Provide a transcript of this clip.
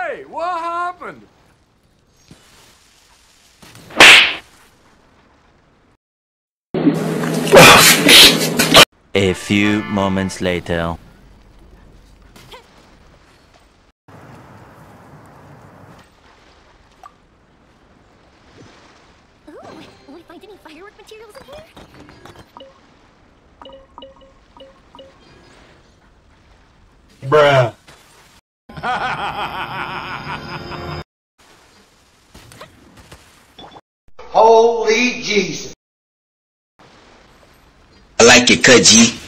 Hey, what happened? A few moments later. Ooh, will we find any firework materials in here? Bruh. Holy Jesus. I like it, cut G.